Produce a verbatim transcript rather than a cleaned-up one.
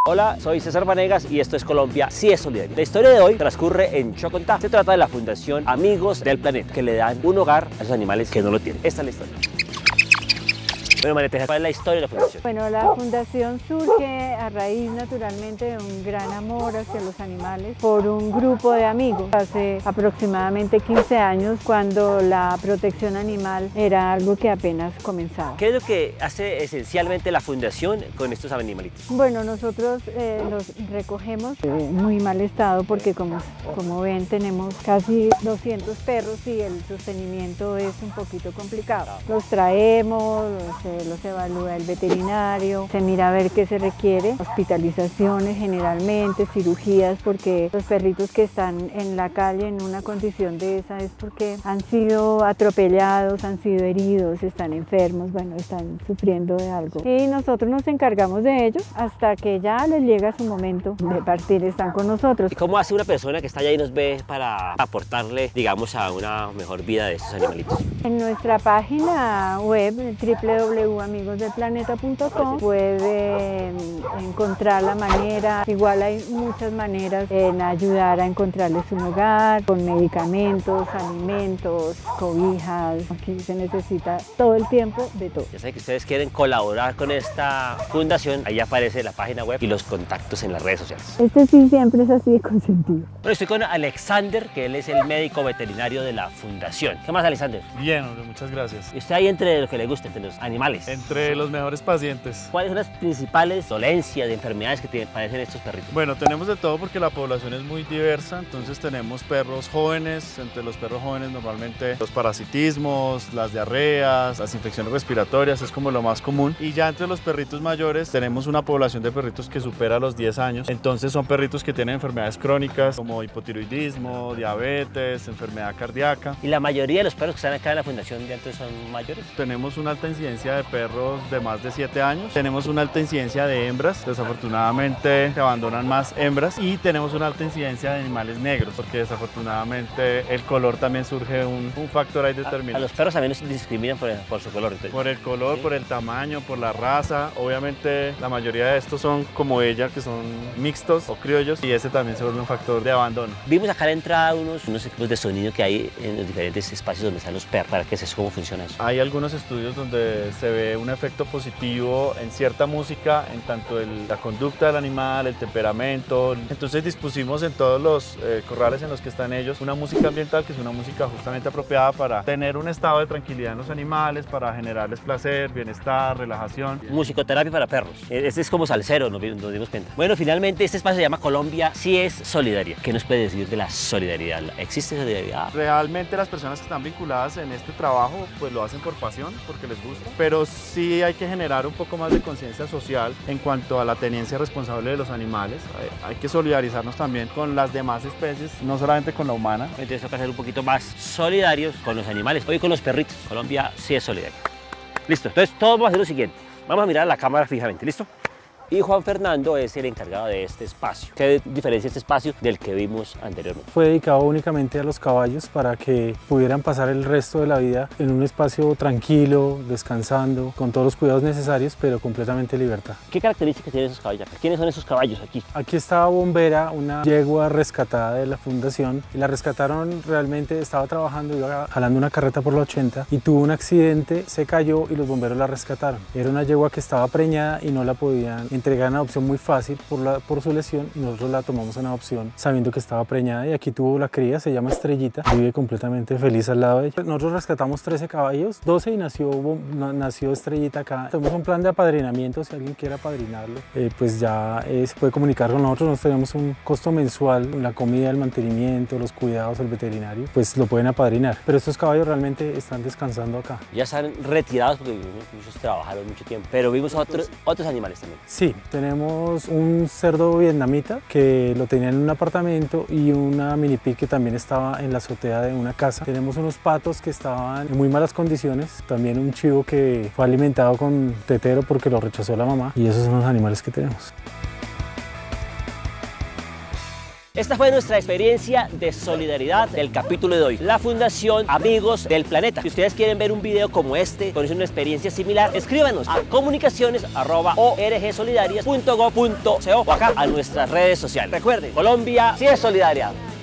Hola, soy César Vanegas y esto es Colombia sí es solidaria. La historia de hoy transcurre en Chocontá. Se trata de la Fundación Amigos del Planeta, que le dan un hogar a esos animales que no lo tienen. Esta es la historia. Bueno, María Teresa, ¿cuál es la historia de la fundación? Bueno, la fundación surge a raíz naturalmente de un gran amor hacia los animales por un grupo de amigos. Hace aproximadamente quince años, cuando la protección animal era algo que apenas comenzaba. ¿Qué es lo que hace esencialmente la fundación con estos animalitos? Bueno, nosotros eh, los recogemos en muy mal estado porque como, como ven tenemos casi doscientos perros y el sostenimiento es un poquito complicado. Los traemos, los los evalúa el veterinario, se mira a ver qué se requiere, hospitalizaciones generalmente, cirugías, porque los perritos que están en la calle en una condición de esa es porque han sido atropellados, han sido heridos, están enfermos, bueno, están sufriendo de algo. Y nosotros nos encargamos de ellos hasta que ya les llega su momento de partir, están con nosotros. ¿Y cómo hace una persona que está allá y nos ve para aportarle, digamos, a una mejor vida de estos animalitos? En nuestra página web, w w w punto amigos del planeta punto com, puede encontrar la manera, igual hay muchas maneras en ayudar a encontrarles un hogar, con medicamentos, alimentos, cobijas. Aquí se necesita todo el tiempo de todo. Ya sé que ustedes quieren colaborar con esta fundación, ahí aparece la página web y los contactos en las redes sociales. Este sí siempre es así de consentido. Bueno, estoy con Alexander, que él es el médico veterinario de la fundación. ¿Qué más, Alexander? Bien, hombre, muchas gracias. ¿Y usted ahí entre lo que le gusta, entre los animales? Entre los mejores pacientes. ¿Cuáles son las principales dolencias, de enfermedades que tienen, padecen estos perritos? Bueno, tenemos de todo porque la población es muy diversa, entonces tenemos perros jóvenes, entre los perros jóvenes normalmente los parasitismos, las diarreas, las infecciones respiratorias es como lo más común, y ya entre los perritos mayores tenemos una población de perritos que supera los diez años, entonces son perritos que tienen enfermedades crónicas como hipotiroidismo, diabetes, enfermedad cardíaca. ¿Y la mayoría de los perros que están acá en la fundación de antes son mayores? Tenemos una alta incidencia de perros de más de siete años, tenemos una alta incidencia de hembras, desafortunadamente se abandonan más hembras, y tenemos una alta incidencia de animales negros, porque desafortunadamente el color también surge un, un factor ahí determinado. A, a los perros también los discriminan por, por su color. Entonces. Por el color, ¿Sí? Por el tamaño, por la raza, obviamente la mayoría de estos son como ella, que son mixtos o criollos, y ese también se vuelve un factor de abandono. Vimos acá a la entrada unos, unos equipos de sonido que hay en los diferentes espacios donde están los perros, para que se cómo funciona eso. Hay algunos estudios donde se ve un efecto positivo en cierta música, en tanto el, la conducta del animal, el temperamento. Entonces dispusimos en todos los eh, corrales en los que están ellos una música ambiental, que es una música justamente apropiada para tener un estado de tranquilidad en los animales, para generarles placer, bienestar, relajación. Musicoterapia para perros. Este es como salsero, nos, nos dimos cuenta. Bueno, finalmente este espacio se llama Colombia sí es solidaria. ¿Qué nos puede decir de la solidaridad? ¿Existe solidaridad? Realmente las personas que están vinculadas en este trabajo pues lo hacen por pasión, porque les gusta, pero sí hay que generar un poco más de conciencia social en cuanto a la tenencia responsable de los animales. Hay, hay que solidarizarnos también con las demás especies, no solamente con la humana. Entonces toca ser un poquito más solidarios con los animales, hoy con los perritos. Colombia sí es solidaria. Listo, entonces todos vamos a hacer lo siguiente. Vamos a mirar a la cámara fijamente, ¿listo? Y Juan Fernando es el encargado de este espacio. ¿Qué diferencia este espacio del que vimos anteriormente? Fue dedicado únicamente a los caballos para que pudieran pasar el resto de la vida en un espacio tranquilo, descansando, con todos los cuidados necesarios, pero completamente libertad. ¿Qué características tienen esos caballos acá? ¿Quiénes son esos caballos aquí? Aquí estaba Bombera, una yegua rescatada de la fundación, y la rescataron realmente, estaba trabajando, iba jalando una carreta por la ochenta y tuvo un accidente, se cayó y los bomberos la rescataron. Era una yegua que estaba preñada y no la podían entregar en adopción muy fácil por, la, por su lesión, y nosotros la tomamos en adopción sabiendo que estaba preñada, y aquí tuvo la cría, se llama Estrellita, vive completamente feliz al lado de ella. Nosotros rescatamos trece caballos, doce, y nació, nació Estrellita acá. Tenemos un plan de apadrinamiento, si alguien quiere apadrinarlo, eh, pues ya eh, se puede comunicar con nosotros. Nosotros tenemos un costo mensual, la comida, el mantenimiento, los cuidados, el veterinario, pues lo pueden apadrinar. Pero estos caballos realmente están descansando acá. Ya están retirados porque muchos trabajaron mucho tiempo, pero vimos otros, otros animales también. Sí, tenemos un cerdo vietnamita que lo tenía en un apartamento, y una mini pig que también estaba en la azotea de una casa. Tenemos unos patos que estaban en muy malas condiciones, también un chivo que fue alimentado con tetero porque lo rechazó la mamá, y esos son los animales que tenemos. Esta fue nuestra experiencia de solidaridad del capítulo de hoy. La Fundación Amigos del Planeta. Si ustedes quieren ver un video como este, con una experiencia similar, escríbanos a comunicaciones arroba orgsolidarias punto go punto co o acá a nuestras redes sociales. Recuerden, Colombia sí es solidaria.